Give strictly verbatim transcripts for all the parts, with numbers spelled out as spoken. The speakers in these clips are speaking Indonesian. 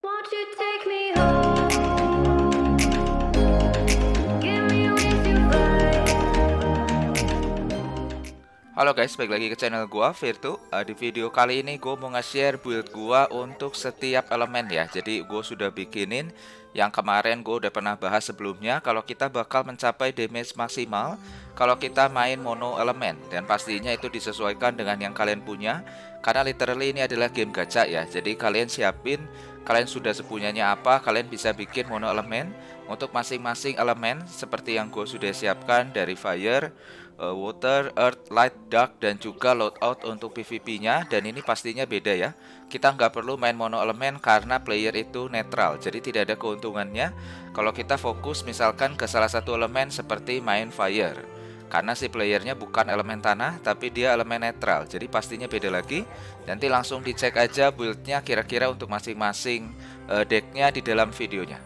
Won't you take me home? Give me wings to fly. Halo guys, balik lagi ke channel gua Virtu. Uh, di video kali ini gue mau nge-share build gua untuk setiap elemen ya. Jadi gue sudah bikinin yang kemarin gue udah pernah bahas sebelumnya. Kalau kita bakal mencapai damage maksimal kalau kita main mono elemen, dan pastinya itu disesuaikan dengan yang kalian punya. Karena literally ini adalah game gacha ya. Jadi kalian siapin, kalian sudah sepunyanya apa, kalian bisa bikin mono elemen untuk masing-masing elemen seperti yang gue sudah siapkan dari fire, uh, water, earth, light, dark, dan juga loadout untuk P V P-nya. Dan ini pastinya beda ya. Kita nggak perlu main mono elemen karena player itu netral, jadi tidak ada keuntungannya kalau kita fokus misalkan ke salah satu elemen seperti main fire. Karena si playernya bukan elemen tanah, tapi dia elemen netral, jadi pastinya beda lagi. Nanti langsung dicek aja buildnya kira-kira untuk masing-masing uh, decknya di dalam videonya.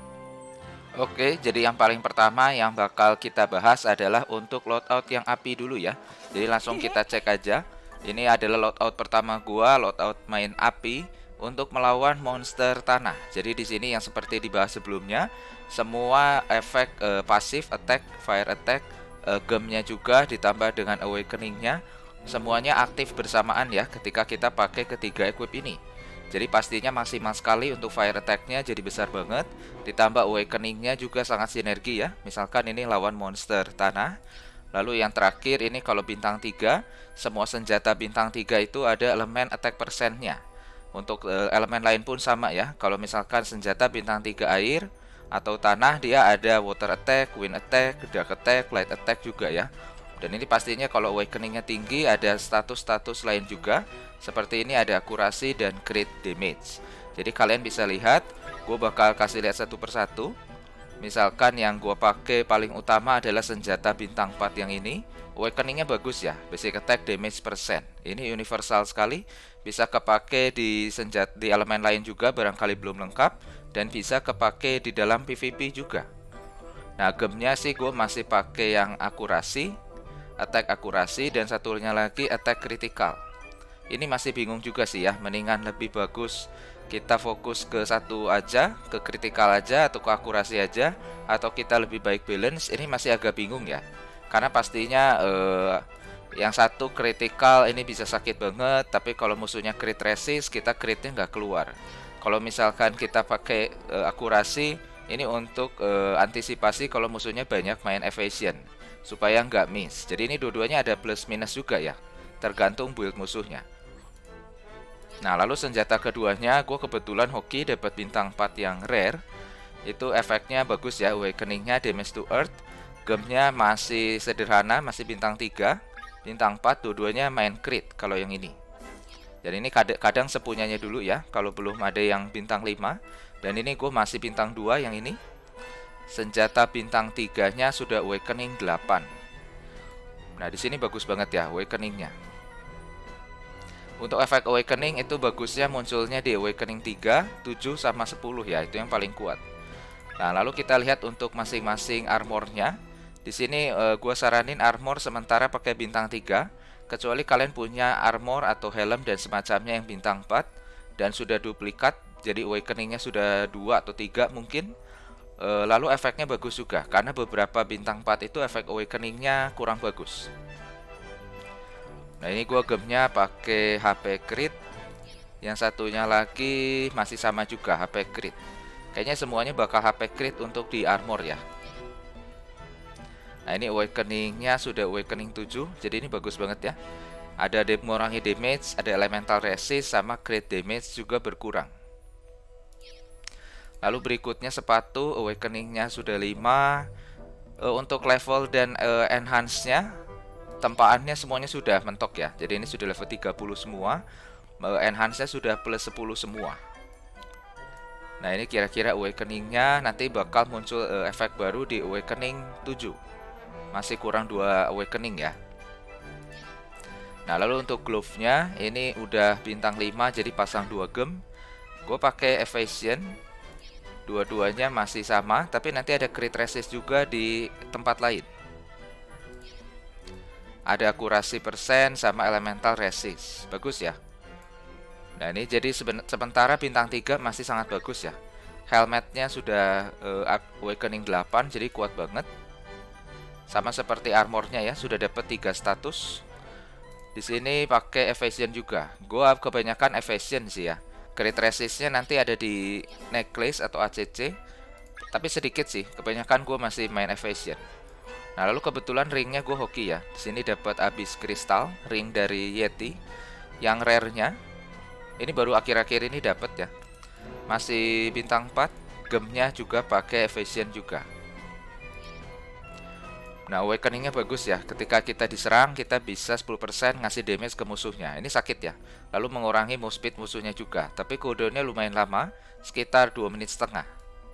Oke, jadi yang paling pertama yang bakal kita bahas adalah untuk loadout yang api dulu ya. Jadi langsung kita cek aja. Ini adalah loadout pertama gua, loadout main api untuk melawan monster tanah. Jadi di sini yang seperti dibahas sebelumnya, semua efek uh, pasif attack, fire attack, uh, gemnya juga ditambah dengan awakening-nya, semuanya aktif bersamaan ya ketika kita pakai ketiga equip ini. Jadi pastinya maksimal sekali untuk fire attack-nya, jadi besar banget. Ditambah awakening-nya juga sangat sinergi ya. Misalkan ini lawan monster tanah. Lalu yang terakhir ini kalau bintang tiga, semua senjata bintang tiga itu ada elemen attack persennya. Untuk uh, elemen lain pun sama ya. Kalau misalkan senjata bintang tiga air atau tanah, dia ada water attack, wind attack, dark attack, light attack juga ya. Dan ini pastinya kalau awakening-nya tinggi ada status-status lain juga. Seperti ini ada akurasi dan crit damage. Jadi kalian bisa lihat, gue bakal kasih lihat satu persatu. Misalkan yang gue pakai paling utama adalah senjata bintang empat yang ini. Awakening-nya bagus ya, basic attack damage persen. Ini universal sekali, bisa kepake di senjata di elemen lain juga barangkali belum lengkap, dan bisa kepake di dalam P V P juga. Nah, gemnya sih gue masih pakai yang akurasi, attack akurasi, dan satunya lagi attack critical. Ini masih bingung juga sih ya, mendingan lebih bagus kita fokus ke satu aja, ke critical aja atau ke akurasi aja, atau kita lebih baik balance. Ini masih agak bingung ya, karena pastinya eh, yang satu critical ini bisa sakit banget, tapi kalau musuhnya crit resist, kita critnya nggak keluar. Kalau misalkan kita pakai eh, akurasi, ini untuk eh, antisipasi kalau musuhnya banyak main evasion, supaya nggak miss. Jadi ini dua-duanya ada plus minus juga ya, tergantung build musuhnya. Nah, lalu senjata keduanya gue kebetulan hoki dapat bintang empat yang rare. Itu efeknya bagus ya, awakening-nya damage to earth. Gemnya masih sederhana, masih bintang tiga. Bintang empat dua-duanya main crit kalau yang ini. Dan ini kadang, kadang sepunyanya dulu ya, kalau belum ada yang bintang lima. Dan ini gue masih bintang dua yang ini. Senjata bintang tiga-nya sudah awakening delapan. Nah, di sini bagus banget ya awakening-nya. Untuk efek awakening itu bagusnya munculnya di awakening tiga, tujuh, sama sepuluh ya, itu yang paling kuat. Nah, lalu kita lihat untuk masing-masing armornya. Di sini uh, gue saranin armor sementara pakai bintang tiga, kecuali kalian punya armor atau helm dan semacamnya yang bintang empat dan sudah duplikat, jadi awakeningnya sudah dua atau tiga mungkin. Uh, lalu efeknya bagus juga, karena beberapa bintang empat itu efek awakeningnya kurang bagus. Nah, ini gua gemnya pakai H P crit. Yang satunya lagi masih sama juga H P crit. Kayaknya semuanya bakal H P crit untuk di armor ya. Nah, ini awakening-nya sudah awakening tujuh, jadi ini bagus banget ya. Ada mengurangi damage, ada elemental resist, sama crit damage juga berkurang. Lalu berikutnya sepatu, awakening-nya sudah lima. Untuk level dan uh, enhance-nya, tempaannya semuanya sudah mentok ya. Jadi ini sudah level tiga puluh semua. Enhance-nya sudah plus sepuluh semua. Nah, ini kira-kira awakening-nya nanti bakal muncul uh, efek baru di awakening tujuh. Masih kurang dua awakening ya. Nah, lalu untuk glove-nya ini udah bintang lima, jadi pasang dua gem. Gue pakai evasion. Dua-duanya masih sama, tapi nanti ada crit resist juga di tempat lain. Ada akurasi persen sama elemental resist. Bagus ya. Nah, ini jadi sementara bintang tiga masih sangat bagus ya. Helmetnya sudah uh, Awakening delapan, jadi kuat banget. Sama seperti armornya ya, sudah dapat tiga status. Di sini pakai evasion juga. Gua kebanyakan evasion sih ya. Crit resistnya nanti ada di necklace atau A C C, tapi sedikit sih. Kebanyakan gue masih main evasion. Nah, lalu kebetulan ringnya gue hoki ya. Di sini dapat Abyss Crystal, ring dari Yeti. Yang rare-nya ini baru akhir-akhir ini dapat ya. Masih bintang empat, gemnya juga pakai evasion juga. Nah, awakeningnya bagus ya. Ketika kita diserang, kita bisa sepuluh persen ngasih damage ke musuhnya. Ini sakit ya. Lalu mengurangi move speed musuhnya juga. Tapi cooldownnya lumayan lama, sekitar dua menit setengah.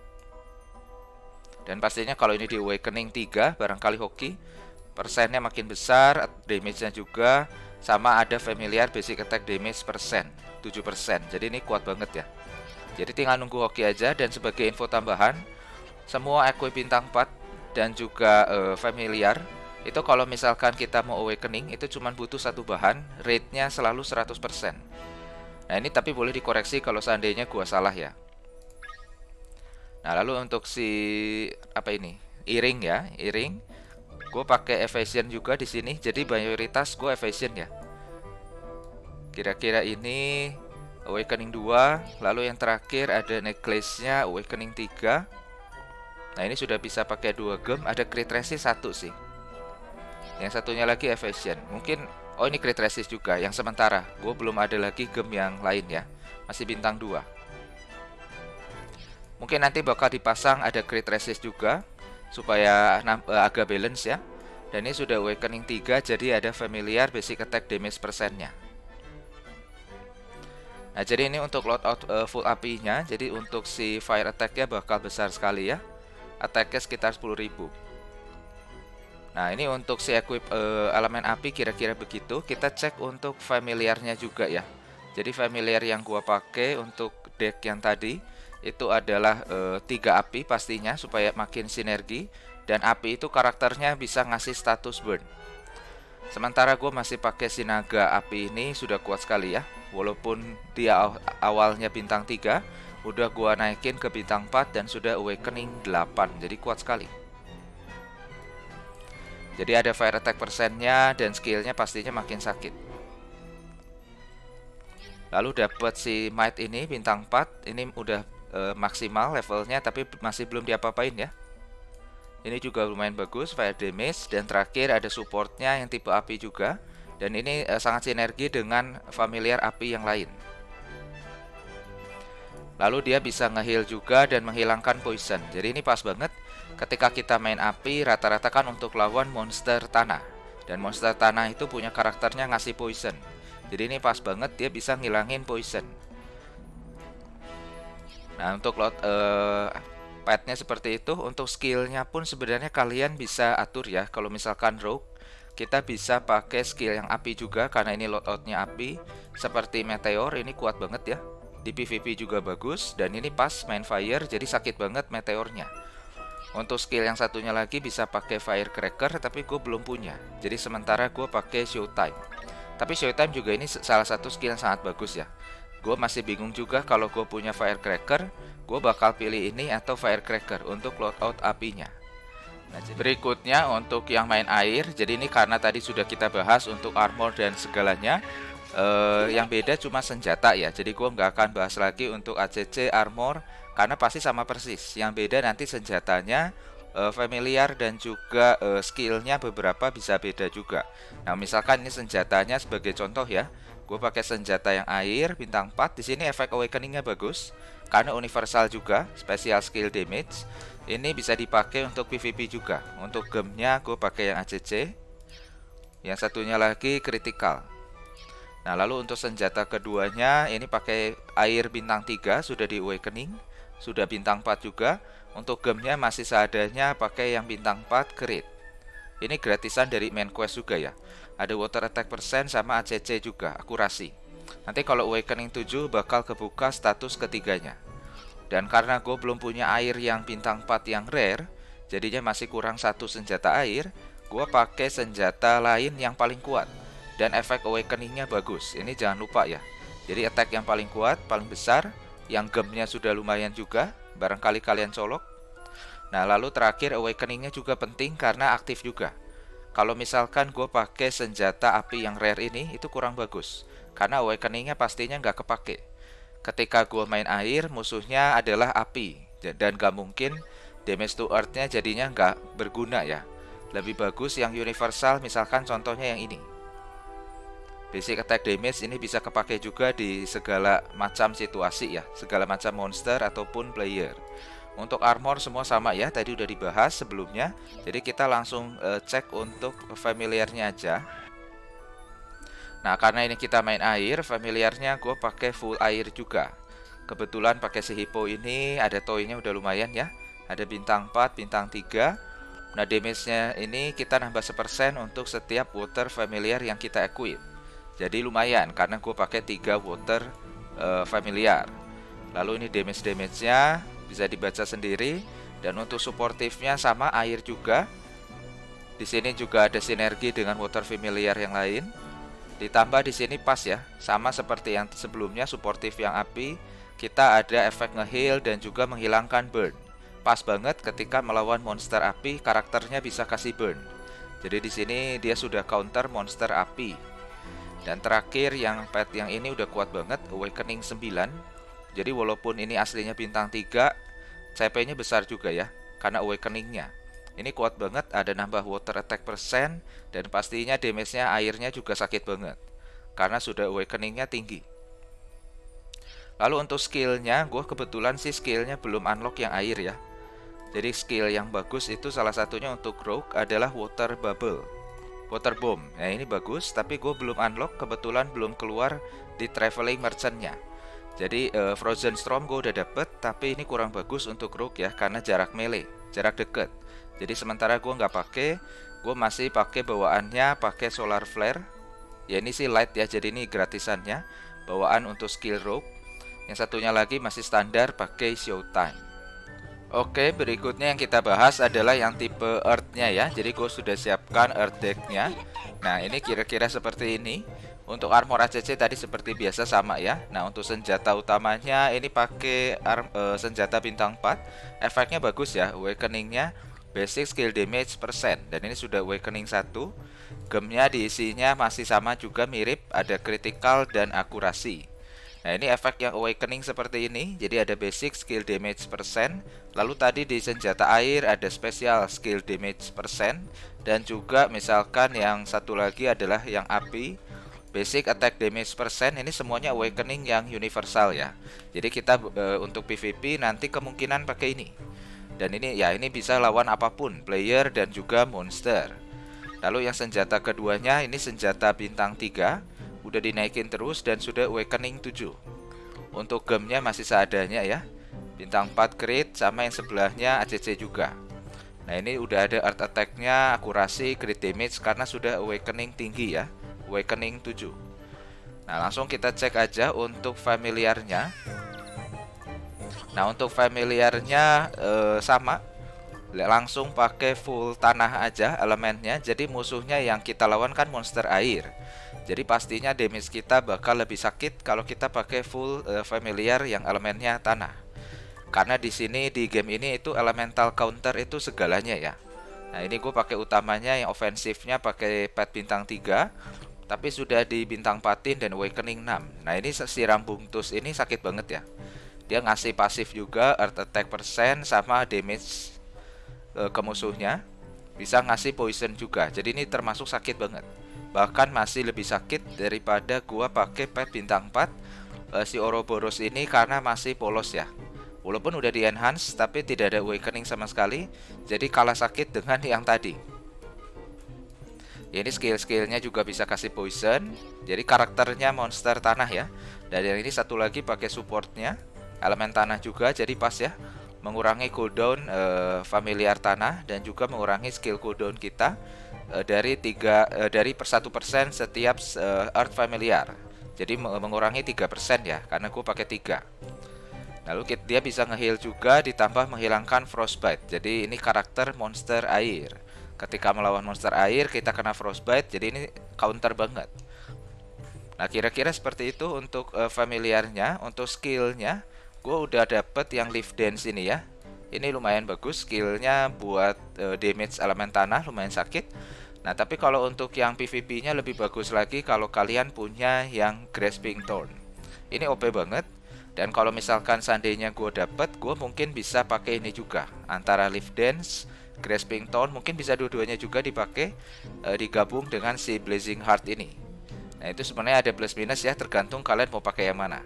Dan pastinya kalau ini di awakening tiga, barangkali hoki, persennya makin besar, damage-nya juga. Sama ada familiar basic attack damage persen, tujuh persen. Jadi ini kuat banget ya. Jadi tinggal nunggu hoki aja. Dan sebagai info tambahan, semua equip bintang empat dan juga uh, familiar itu kalau misalkan kita mau awakening itu cuma butuh satu bahan, rate-nya selalu seratus persen. Nah, ini tapi boleh dikoreksi kalau seandainya gua salah ya. Nah, lalu untuk si apa ini? Earring ya, earring. Gue pakai evasion juga di sini. Jadi mayoritas gue evasion ya. Kira-kira ini awakening dua, lalu yang terakhir ada necklace-nya awakening tiga. Nah, ini sudah bisa pakai dua gem, ada crit resist satu sih. Yang satunya lagi evasion. Mungkin oh ini crit resist juga yang sementara. Gue belum ada lagi gem yang lain ya. Masih bintang dua. Mungkin nanti bakal dipasang ada crit resist juga supaya uh, agak balance ya. Dan ini sudah awakening tiga, jadi ada familiar basic attack damage persennya. Nah, jadi ini untuk loadout uh, full apinya. Jadi untuk si fire attack-nya bakal besar sekali ya. Attack-nya sekitar sepuluh ribu. Nah, ini untuk si equip uh, elemen api kira-kira begitu. Kita cek untuk familiarnya juga ya. Jadi familiar yang gua pakai untuk deck yang tadi itu adalah uh, tiga api pastinya supaya makin sinergi. Dan api itu karakternya bisa ngasih status burn. Sementara gue masih pakai si naga api ini sudah kuat sekali ya. Walaupun dia awalnya bintang tiga, udah gua naikin ke bintang empat dan sudah awakening delapan. Jadi kuat sekali. Jadi ada fire attack persennya dan skillnya pastinya makin sakit. Lalu dapat si might ini bintang empat. Ini udah e, maksimal levelnya tapi masih belum diapa-apain ya. Ini juga lumayan bagus fire damage. Dan terakhir ada supportnya yang tipe api juga. Dan ini e, sangat sinergi dengan familiar api yang lain. Lalu dia bisa nge-heal juga dan menghilangkan poison. Jadi ini pas banget ketika kita main api rata-rata kan untuk lawan monster tanah. Dan monster tanah itu punya karakternya ngasih poison. Jadi ini pas banget dia bisa ngilangin poison. Nah, untuk lot uh, petnya seperti itu. Untuk skillnya pun sebenarnya kalian bisa atur ya. Kalau misalkan rogue, kita bisa pakai skill yang api juga karena ini loadoutnya api. Seperti meteor, ini kuat banget ya. Di P V P juga bagus. Dan ini pas main fire, jadi sakit banget meteornya. Untuk skill yang satunya lagi bisa pakai firecracker, tapi gue belum punya. Jadi sementara gue pakai showtime. Tapi showtime juga ini salah satu skill yang sangat bagus ya. Gue masih bingung juga kalau gue punya firecracker, gue bakal pilih ini atau firecracker untuk loadout apinya. Nah, berikutnya untuk yang main air. Jadi ini karena tadi sudah kita bahas untuk armor dan segalanya. Uh, yang beda cuma senjata ya. Jadi gue nggak akan bahas lagi untuk A C C, armor, karena pasti sama persis. Yang beda nanti senjatanya, uh, familiar dan juga uh, skillnya beberapa bisa beda juga. Nah, misalkan ini senjatanya sebagai contoh ya. Gue pakai senjata yang air bintang empat. Di sini efek awakeningnya bagus karena universal juga, special skill damage. Ini bisa dipakai untuk P V P juga. Untuk gemnya gue pakai yang A C C. Yang satunya lagi critical. Nah, lalu untuk senjata keduanya ini pakai air bintang tiga, sudah di awakening, sudah bintang empat juga. Untuk gemnya masih seadanya pakai yang bintang empat crit. Ini gratisan dari main quest juga ya. Ada water attack persen sama A C C juga, akurasi. Nanti kalau awakening tujuh bakal kebuka status ketiganya. Dan karena gue belum punya air yang bintang empat yang rare, jadinya masih kurang satu senjata air. Gue pakai senjata lain yang paling kuat. Dan efek awakeningnya bagus. Ini jangan lupa ya. Jadi attack yang paling kuat, paling besar. Yang gemnya sudah lumayan juga. barangkali kalian colok. Nah, lalu terakhir awakeningnya juga penting karena aktif juga. Kalau misalkan gue pakai senjata api yang rare ini, itu kurang bagus karena awakeningnya pastinya nggak kepake. Ketika gue main air, musuhnya adalah api, dan gak mungkin damage to earth-nya jadinya nggak berguna ya. Lebih bagus yang universal, misalkan contohnya yang ini. Basic attack damage ini bisa kepake juga di segala macam situasi ya, segala macam monster ataupun player. Untuk armor semua sama ya, tadi udah dibahas sebelumnya. Jadi kita langsung uh, cek untuk familiarnya aja. Nah, karena ini kita main air, familiarnya gue pakai full air juga. Kebetulan pakai si hippo ini ada toynya udah lumayan ya. Ada bintang empat, bintang tiga. Nah, damage-nya ini kita nambah sepersen untuk setiap water familiar yang kita equip. Jadi lumayan karena gue pakai tiga water uh, familiar. Lalu ini damage-damage-nya bisa dibaca sendiri, dan untuk suportifnya sama air juga. Di sini juga ada sinergi dengan water familiar yang lain. Ditambah di sini pas ya, sama seperti yang sebelumnya suportif yang api, kita ada efek nge-heal dan juga menghilangkan burn. Pas banget ketika melawan monster api, karakternya bisa kasih burn. Jadi di sini dia sudah counter monster api. Dan terakhir yang pet yang ini udah kuat banget, awakening sembilan. Jadi walaupun ini aslinya bintang tiga, C P-nya besar juga ya, karena awakeningnya. Ini kuat banget, ada nambah water attack persen, dan pastinya damage-nya airnya juga sakit banget, karena sudah awakeningnya tinggi. Lalu untuk skillnya, gue kebetulan sih skillnya belum unlock yang air ya. Jadi skill yang bagus itu salah satunya untuk rogue adalah water bubble, water bomb. Nah ini bagus, tapi gue belum unlock, kebetulan belum keluar di traveling merchant-nya. Jadi uh, Frozen Storm gue udah dapet, tapi ini kurang bagus untuk rogue ya, karena jarak melee, jarak deket. Jadi sementara gue nggak pakai, gue masih pakai bawaannya, pakai solar flare. Ya ini sih light ya, jadi ini gratisannya, bawaan untuk skill rogue. Yang satunya lagi masih standar pakai showtime. Oke, berikutnya yang kita bahas adalah yang tipe earth-nya ya. Jadi gue sudah siapkan earth deck-nya. Nah ini kira-kira seperti ini. Untuk armor A C C tadi seperti biasa sama ya. Nah untuk senjata utamanya ini pakai arm, e, senjata bintang empat. Efeknya bagus ya, awakeningnya basic skill damage persen. Dan ini sudah awakening satu. Gemnya diisinya masih sama juga, mirip, ada critical dan akurasi. Nah ini efek yang awakening seperti ini. Jadi ada basic skill damage persen. Lalu tadi di senjata air ada special skill damage persen. Dan juga misalkan yang satu lagi adalah yang api, basic attack damage persen. Ini semuanya awakening yang universal ya. Jadi kita e, untuk P V P nanti kemungkinan pakai ini. Dan ini ya, ini bisa lawan apapun, player dan juga monster. Lalu yang senjata keduanya ini senjata bintang tiga, udah dinaikin terus dan sudah awakening tujuh. Untuk gemnya masih seadanya ya, bintang empat crit, sama yang sebelahnya A C C juga. Nah ini udah ada earth attack-nya, akurasi, crit damage karena sudah awakening tinggi ya, awakening tujuh. Nah langsung kita cek aja untuk familiarnya. Nah untuk familiarnya eh, sama, langsung pakai full tanah aja elemennya. Jadi musuhnya yang kita lawan kan monster air. Jadi pastinya damage kita bakal lebih sakit kalau kita pakai full uh, familiar yang elemennya tanah. Karena di sini di game ini itu elemental counter itu segalanya ya. Nah ini gue pakai utamanya yang ofensifnya pakai pet bintang tiga, tapi sudah di bintang empat dan awakening enam. Nah ini si Rambungtus ini sakit banget ya. Dia ngasih pasif juga, earth attack persen, sama damage uh, ke musuhnya. Bisa ngasih poison juga. Jadi ini termasuk sakit banget. Bahkan masih lebih sakit daripada gua pakai pet bintang empat uh, si Ouroboros ini karena masih polos ya. Walaupun udah di enhance tapi tidak ada awakening sama sekali. Jadi kalah sakit dengan yang tadi. Ya, ini skill-skillnya juga bisa kasih poison. Jadi karakternya monster tanah ya. Dan yang ini satu lagi pakai supportnya elemen tanah juga, jadi pas ya. Mengurangi cooldown uh, familiar tanah dan juga mengurangi skill cooldown kita uh, dari tiga uh, dari per satu persen setiap uh, earth familiar. Jadi mengurangi tiga persen ya, karena gue pakai tiga. Lalu dia bisa nge-heal juga ditambah menghilangkan frostbite. Jadi ini karakter monster air. Ketika melawan monster air kita kena frostbite, jadi ini counter banget. Nah kira-kira seperti itu untuk uh, familiarnya. Untuk skillnya gue udah dapet yang Lift Dance ini ya. Ini lumayan bagus skillnya buat uh, damage elemen tanah, lumayan sakit. Nah tapi kalau untuk yang PvP nya lebih bagus lagi kalau kalian punya yang Grasping Thorn. Ini O P banget. Dan kalau misalkan seandainya gue dapet, gue mungkin bisa pakai ini juga, antara Lift Dance, Grasping Thorn, mungkin bisa dua-duanya juga dipakai, uh, digabung dengan si Blazing Heart ini. Nah itu sebenarnya ada plus minus ya, tergantung kalian mau pakai yang mana.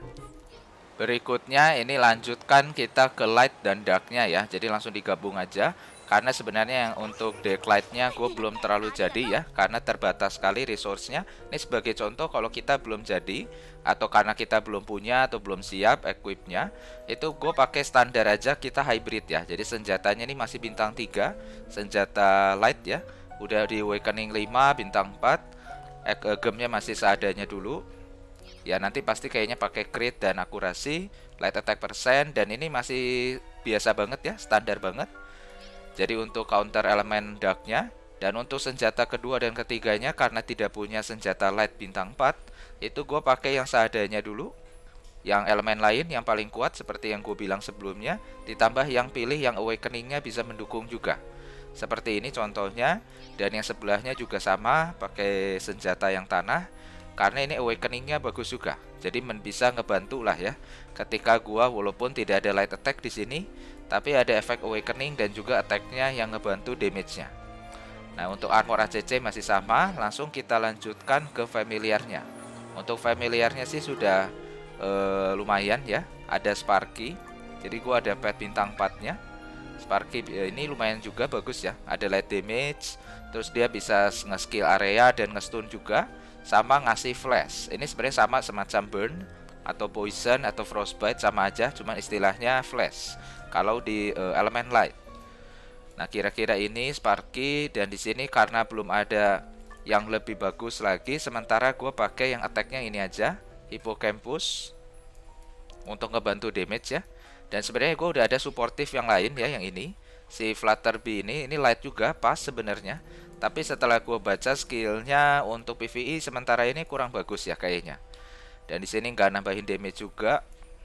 Berikutnya ini lanjutkan kita ke light dan darknya ya. Jadi langsung digabung aja. Karena sebenarnya yang untuk dark lightnya gue belum terlalu jadi ya. Karena terbatas sekali resource-nya. Ini sebagai contoh kalau kita belum jadi, atau karena kita belum punya atau belum siap equipnya, itu gue pakai standar aja, kita hybrid ya. Jadi senjatanya ini masih bintang tiga, senjata light ya. Udah di awakening lima, bintang empat. Gemnya masih seadanya dulu. Ya nanti pasti kayaknya pakai crit dan akurasi, light attack persen, dan ini masih biasa banget ya, standar banget. Jadi untuk counter elemen darknya. Dan untuk senjata kedua dan ketiganya, karena tidak punya senjata light bintang empat, itu gue pakai yang seadanya dulu. Yang elemen lain yang paling kuat seperti yang gue bilang sebelumnya, ditambah yang pilih yang awakeningnya bisa mendukung juga. Seperti ini contohnya. Dan yang sebelahnya juga sama, pakai senjata yang tanah. Karena ini awakeningnya bagus juga, jadi bisa ngebantu lah ya. Ketika gua walaupun tidak ada light attack di sini, tapi ada efek awakening dan juga attacknya yang ngebantu damage-nya. Nah untuk armor A C C masih sama, langsung kita lanjutkan ke familiarnya. Untuk familiarnya sih sudah uh, lumayan ya, ada Sparky. Jadi gua ada pet bintang empat-nya. Sparky ini lumayan juga bagus ya, ada light damage, terus dia bisa nge-skill area dan nge-stun juga. Sama ngasih flash. Ini sebenarnya sama semacam burn atau poison atau frostbite, sama aja, cuman istilahnya flash kalau di uh, elemen light. Nah kira-kira ini Sparky, dan di sini karena belum ada yang lebih bagus lagi, sementara gue pakai yang attacknya ini aja, Hippocampus, untuk ngebantu damage ya. Dan sebenarnya gue udah ada supportive yang lain ya, yang ini si Flutterby ini, ini light juga pas sebenarnya. Tapi setelah gue baca skillnya untuk PvE sementara ini kurang bagus ya kayaknya. Dan di sini nggak nambahin damage juga.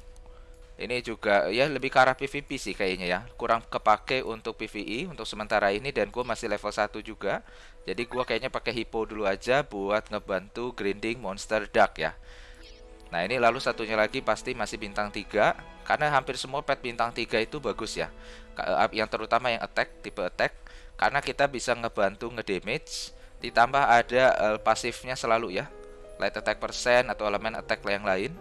Ini juga ya lebih ke arah PvP sih kayaknya ya. Kurang kepake untuk PvE untuk sementara ini, dan gue masih level satu juga. Jadi gue kayaknya pakai Hippo dulu aja buat ngebantu grinding monster dark ya. Nah ini lalu satunya lagi pasti masih bintang tiga. Karena hampir semua pet bintang tiga itu bagus ya. Yang terutama yang attack, tipe attack. Karena kita bisa ngebantu ngedamage, ditambah ada uh, pasifnya selalu ya, light attack persen atau elemen attack yang lain.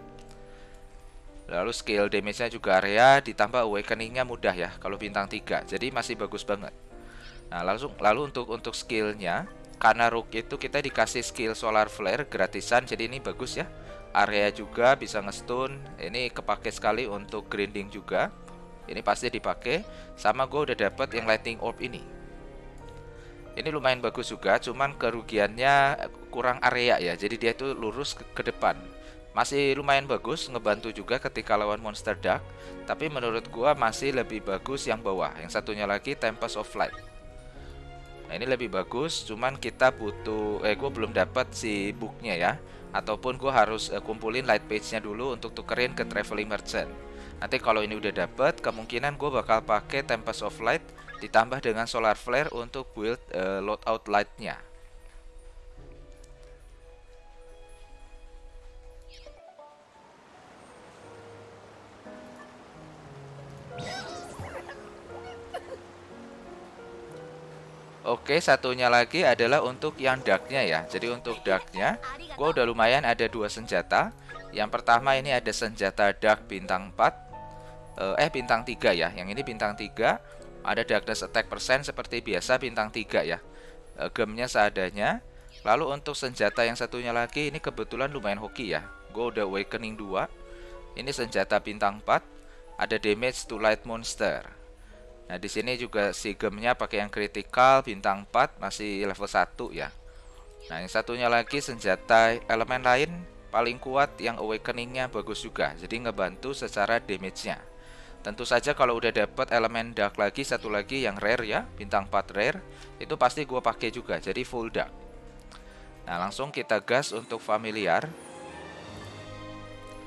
Lalu skill damage-nya juga area, ditambah awakening-nya mudah ya kalau bintang tiga. Jadi masih bagus banget. Nah, langsung lalu untuk untuk skill-nya, karena Rook itu kita dikasih skill Solar Flare gratisan, jadi ini bagus ya. Area juga bisa nge-stun. Ini kepake sekali untuk grinding juga. Ini pasti dipakai. Sama gue udah dapet yang Lightning Orb ini. Ini lumayan bagus juga, cuman kerugiannya kurang area ya. Jadi dia itu lurus ke, ke depan. Masih lumayan bagus, ngebantu juga ketika lawan monster dark. Tapi menurut gua masih lebih bagus yang bawah. Yang satunya lagi Tempest of Light. Nah ini lebih bagus, cuman kita butuh, eh gua belum dapat si booknya ya. Ataupun gua harus eh, kumpulin light page-nya dulu untuk tukerin ke Traveling Merchant. Nanti kalau ini udah dapet, kemungkinan gua bakal pakai Tempest of Light ditambah dengan Solar Flare untuk build uh, loadout light-nya. Oke, satunya lagi adalah untuk yang darknya ya. Jadi untuk darknya, gue udah lumayan ada dua senjata. Yang pertama ini ada senjata dark bintang empat, eh bintang tiga ya. Yang ini bintang tiga. Ada darkness attack persen seperti biasa bintang tiga ya. E, gemnya seadanya. Lalu untuk senjata yang satunya lagi ini kebetulan lumayan hoki ya. Gue udah awakening dua. Ini senjata bintang empat. Ada damage to light monster. Nah di sini juga si gemnya pakai yang critical bintang empat, masih level satu ya. Nah yang satunya lagi senjata elemen lain paling kuat yang awakeningnya bagus juga. Jadi ngebantu secara damage-nya. Tentu saja kalau udah dapet elemen dark lagi, satu lagi yang rare ya, bintang empat rare, itu pasti gue pakai juga, jadi full dark. Nah langsung kita gas untuk familiar.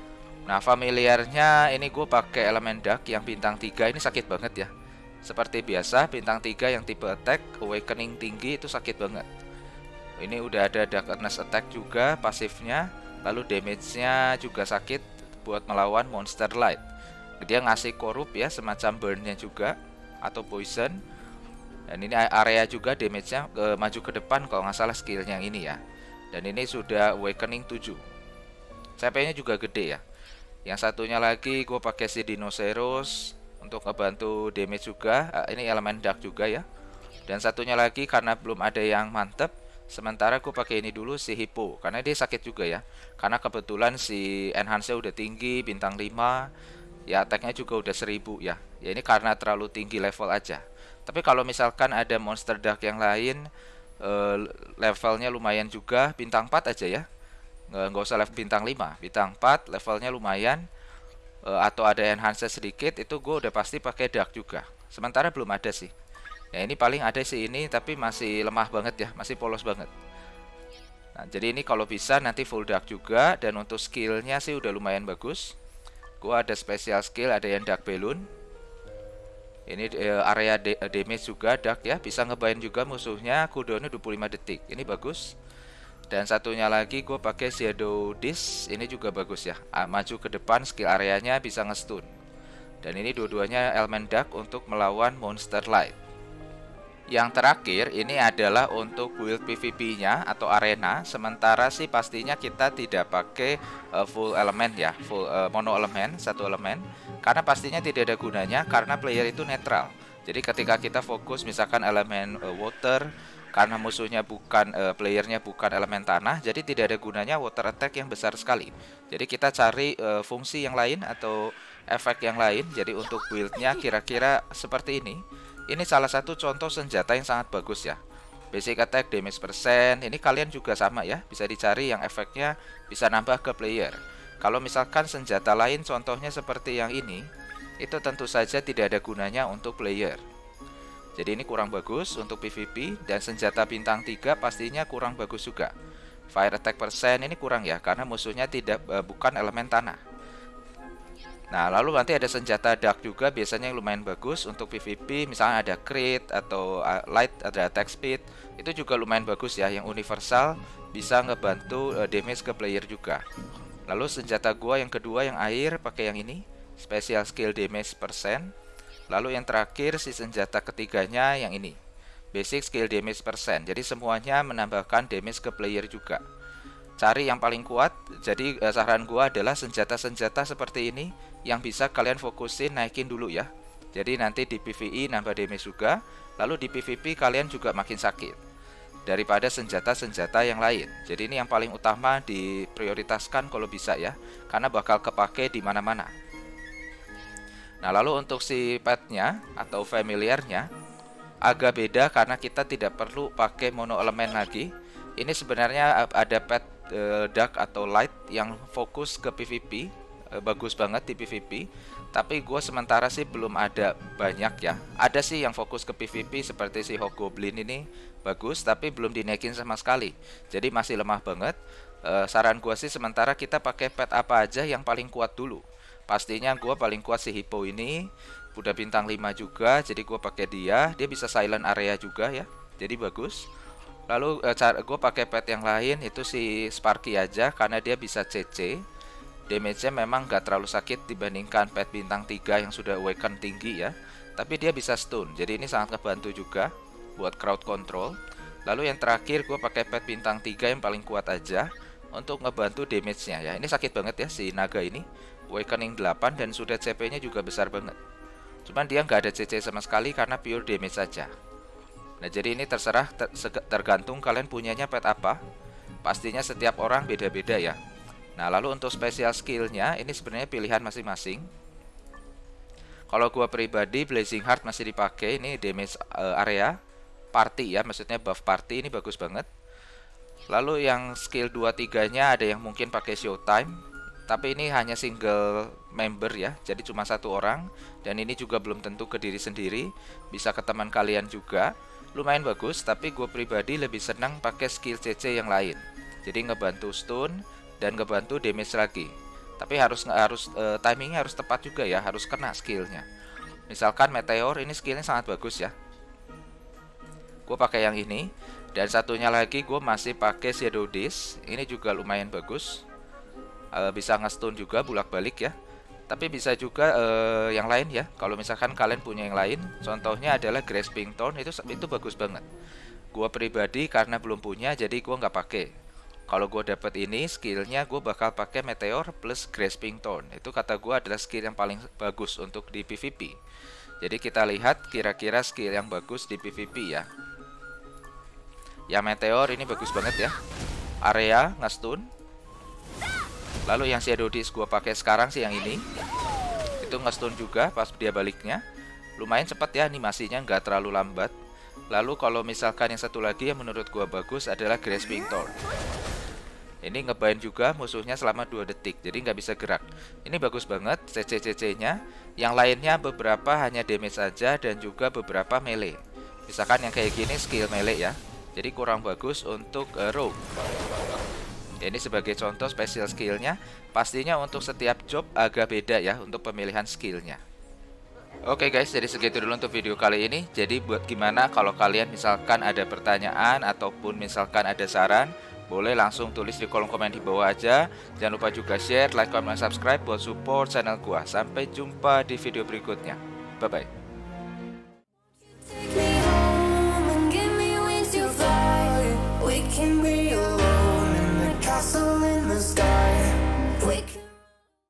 Nah, familiarnya ini gue pakai elemen dark yang bintang tiga, ini sakit banget ya. Seperti biasa, bintang tiga yang tipe attack, awakening tinggi itu sakit banget. Ini udah ada darkness attack juga pasifnya, lalu damage-nya juga sakit buat melawan monster light. Dia ngasih korup ya, semacam burn-nya juga atau poison. Dan ini area juga damage-nya ke, maju ke depan kalau nggak salah skillnya yang ini ya. Dan ini sudah awakening tujuh. C P-nya juga gede ya. Yang satunya lagi gue pakai si Dinoceros untuk ngebantu damage juga. Ini elemen dark juga ya. Dan satunya lagi karena belum ada yang mantep, sementara gue pakai ini dulu si Hippo karena dia sakit juga ya. Karena kebetulan si enhance-nya udah tinggi bintang lima, ya attack-nya juga udah seribu ya. Ya ini karena terlalu tinggi level aja. Tapi kalau misalkan ada monster dark yang lain eh, levelnya lumayan juga, bintang empat aja ya. Nggak usah level bintang lima, bintang empat levelnya lumayan, uh, atau ada enhance sedikit, itu gue udah pasti pakai dark juga. Sementara belum ada sih. Ya ini paling ada sih ini, tapi masih lemah banget ya, masih polos banget. Nah, jadi ini kalau bisa nanti full dark juga. Dan untuk skillnya sih udah lumayan bagus. Gue ada special skill, ada yang dark balloon. Ini uh, area damage juga dark ya, bisa ngebain juga musuhnya, cooldownnya dua puluh lima detik. Ini bagus. Dan satunya lagi gue pakai Shadow Disc, ini juga bagus ya. Ah, maju ke depan, skill areanya bisa nge-stun. Dan ini dua-duanya elemen dark untuk melawan monster light. Yang terakhir ini adalah untuk build P V P-nya atau arena. Sementara sih pastinya kita tidak pakai uh, full elemen ya, full uh, mono elemen, satu elemen. Karena pastinya tidak ada gunanya karena player itu netral. Jadi ketika kita fokus misalkan elemen uh, water, karena musuhnya bukan uh, playernya bukan elemen tanah, jadi tidak ada gunanya water attack yang besar sekali. Jadi kita cari uh, fungsi yang lain atau efek yang lain. Jadi untuk buildnya kira-kira seperti ini. Ini salah satu contoh senjata yang sangat bagus ya. Basic attack damage persen. Ini kalian juga sama ya, bisa dicari yang efeknya bisa nambah ke player. Kalau misalkan senjata lain contohnya seperti yang ini, itu tentu saja tidak ada gunanya untuk player. Jadi ini kurang bagus untuk P V P. Dan senjata bintang tiga pastinya kurang bagus juga. Fire attack persen ini kurang ya, karena musuhnya tidak uh, bukan elemen tanah. Nah lalu nanti ada senjata dark juga, biasanya yang lumayan bagus untuk P V P. Misalnya ada crit atau uh, light, ada attack speed. Itu juga lumayan bagus ya, yang universal, bisa ngebantu uh, damage ke player juga. Lalu senjata gua yang kedua yang air, pakai yang ini, special skill damage persen. Lalu yang terakhir si senjata ketiganya yang ini, basic skill damage persen. Jadi semuanya menambahkan damage ke player juga. Cari yang paling kuat. Jadi eh, saran gua adalah senjata-senjata seperti ini yang bisa kalian fokusin naikin dulu ya. Jadi nanti di P V E nambah damage juga, lalu di P V P kalian juga makin sakit daripada senjata-senjata yang lain. Jadi ini yang paling utama diprioritaskan kalau bisa ya, karena bakal kepake di mana-mana. Nah lalu untuk si petnya atau familiarnya agak beda karena kita tidak perlu pakai mono elemen lagi. Ini sebenarnya ada pet e, dark atau light yang fokus ke P V P, e, bagus banget di P V P. Tapi gue sementara sih belum ada banyak ya. Ada sih yang fokus ke P V P seperti si Hobgoblin ini bagus, tapi belum dinaikin sama sekali. Jadi masih lemah banget. e, Saran gue sih sementara kita pakai pet apa aja yang paling kuat dulu. Pastinya gue paling kuat si Hippo ini, udah bintang lima juga, jadi gue pakai dia. Dia bisa silent area juga ya, jadi bagus. Lalu cara gue pakai pet yang lain itu si Sparky aja, karena dia bisa C C. Damage-nya memang gak terlalu sakit dibandingkan pet bintang tiga yang sudah awaken tinggi ya, tapi dia bisa stun, jadi ini sangat ngebantu juga buat crowd control. Lalu yang terakhir gue pakai pet bintang tiga yang paling kuat aja untuk ngebantu damage-nya ya. Ini sakit banget ya si naga ini, awakening delapan dan sudah C P-nya juga besar banget. Cuman dia nggak ada C C sama sekali karena pure damage saja. Nah jadi ini terserah, ter tergantung kalian punyanya pet apa. Pastinya setiap orang beda-beda ya. Nah lalu untuk special skillnya ini sebenarnya pilihan masing-masing. Kalau gua pribadi Blazing Heart masih dipakai, ini damage uh, area party ya, maksudnya buff party, ini bagus banget. Lalu yang skill dua tiganya ada yang mungkin pakai Showtime, tapi ini hanya single member ya, jadi cuma satu orang. Dan ini juga belum tentu ke diri sendiri, bisa ke teman kalian juga. Lumayan bagus, tapi gue pribadi lebih senang pakai skill C C yang lain. Jadi ngebantu stun dan ngebantu damage lagi. Tapi harus harus uh, timingnya harus tepat juga ya, harus kena skillnya. Misalkan Meteor ini skillnya sangat bagus ya. Gue pakai yang ini. Dan satunya lagi gue masih pakai Shadow Days. Ini juga lumayan bagus. uh, Bisa nge-stun juga bolak-balik ya. Tapi bisa juga uh, yang lain ya. Kalau misalkan kalian punya yang lain, contohnya adalah Grasping Thorn, itu itu bagus banget. Gue pribadi karena belum punya, jadi gue nggak pakai. Kalau gue dapet ini skillnya, gue bakal pakai Meteor plus Grasping Thorn. Itu kata gue adalah skill yang paling bagus untuk di P V P. Jadi kita lihat kira-kira skill yang bagus di P V P ya. Ya Meteor ini bagus banget ya. Area nge-stun. Lalu yang Shadow Days gue pakai sekarang sih yang ini. Itu nge-stun juga pas dia baliknya. Lumayan cepat ya animasinya, nggak terlalu lambat. Lalu kalau misalkan yang satu lagi yang menurut gue bagus adalah Grasping Thorn. Ini ngebind juga musuhnya selama dua detik, jadi nggak bisa gerak. Ini bagus banget C C C C-nya. Yang lainnya beberapa hanya damage saja dan juga beberapa melee. Misalkan yang kayak gini skill melee ya. Jadi kurang bagus untuk uh, rogue. Ini sebagai contoh special skillnya. Pastinya untuk setiap job agak beda ya untuk pemilihan skillnya. Oke guys, jadi segitu dulu untuk video kali ini. Jadi buat gimana kalau kalian misalkan ada pertanyaan ataupun misalkan ada saran, boleh langsung tulis di kolom komen di bawah aja. Jangan lupa juga share, like, comment, subscribe buat support channel gua. Sampai jumpa di video berikutnya. Bye bye.